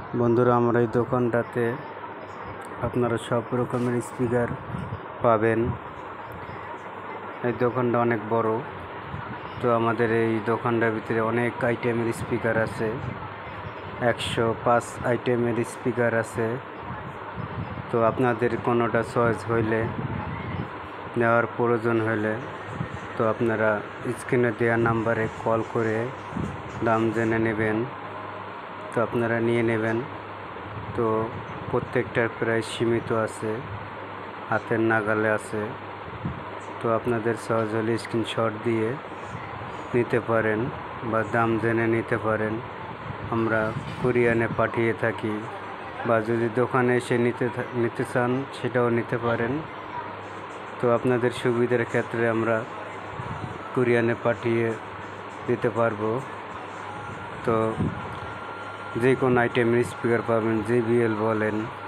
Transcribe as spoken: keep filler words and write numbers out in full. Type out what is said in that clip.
বন্ধুরা, আমার এই দোকানটাতে আপনারা সব রকমের স্পিকার পাবেন। এই দোকানটা অনেক বড়। তো আমাদের এই দোকানটার ভিতরে অনেক আইটেমের স্পিকার আছে, একশো পাঁচ আইটেমের স্পিকার আছে। তো আপনাদের কোনোটা চয়েস হইলে, নেওয়ার প্রয়োজন হলে, তো আপনারা স্ক্রিনে দেওয়া নাম্বারে কল করে দাম জেনে নেবেন। তো আপনারা নিয়ে নেবেন। তো প্রত্যেকটার প্রাইস সীমিত আছে, হাতের নাগালে আছে। তো আপনাদের সহজ হলে স্ক্রিনশট দিয়ে নিতে পারেন বা দাম জেনে নিতে পারেন। আমরা কুরিয়ারে পাঠিয়ে থাকি, বা যদি দোকানে এসে নিতে নিতে চান সেটাও নিতে পারেন। তো আপনাদের সুবিধার ক্ষেত্রে আমরা কুরিয়ারে পাঠিয়ে দিতে পারবো। তো যে কোনো আইটেমের স্পিকার পাবেন, জে বি এল বলেন,